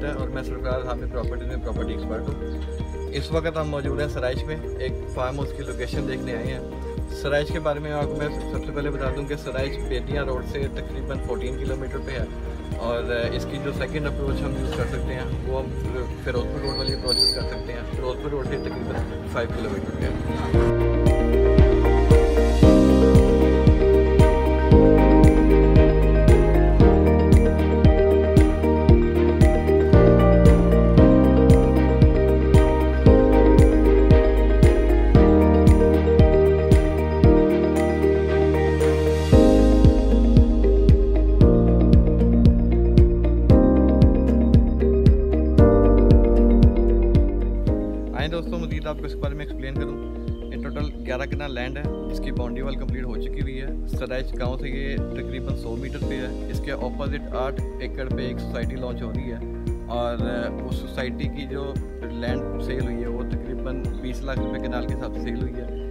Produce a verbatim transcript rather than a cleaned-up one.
है और मैं सरफराज हामिद प्रॉपर्टी में प्रॉपर्टी एक्सपर्ट हूँ। इस वक्त हम मौजूद हैं सराइश में, एक फार्म हाउस की लोकेशन देखने आए हैं। सराइश के बारे में आपको मैं सबसे पहले बता दूं कि सराइश बेतियाँ रोड से तकरीबन चौदह किलोमीटर पे है और इसकी जो सेकंड अप्रोच हम यूज़ कर सकते हैं वो हम फिरोजपुर रोड वाली अप्रोच कर सकते हैं। फिरोजपुर रोड से तकरीबन फाइव किलोमीटर पे है। दोस्तों मज़ीद आपको इसके बारे में एक्सप्लेन करूँ। ये टोटल ग्यारह कनाल लैंड है, इसकी बाउंड्री वाल कंप्लीट हो चुकी हुई है। सराइश गांव से ये तकरीबन सौ मीटर पे है। इसके ऑपोजिट आठ एकड़ पे एक सोसाइटी लॉन्च हो रही है और उस सोसाइटी की जो लैंड सेल हुई है वो तकरीबन बीस लाख रुपए कनाल के हिसाब से सेल हुई है।